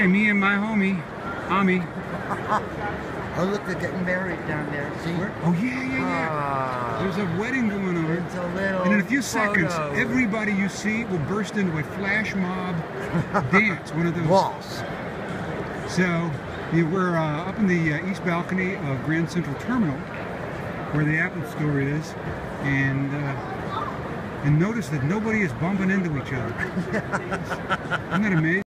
Okay, me and my homie, Ami. Oh, look, they're getting married down there. See? Oh, yeah. There's a wedding going on. It's a little And in a few seconds, photo. everybody you see will burst into a flash mob dance. One of those. Waltz. So, we're up in the east balcony of Grand Central Terminal, where the Apple Store is, and notice that nobody is bumping into each other. Isn't that amazing?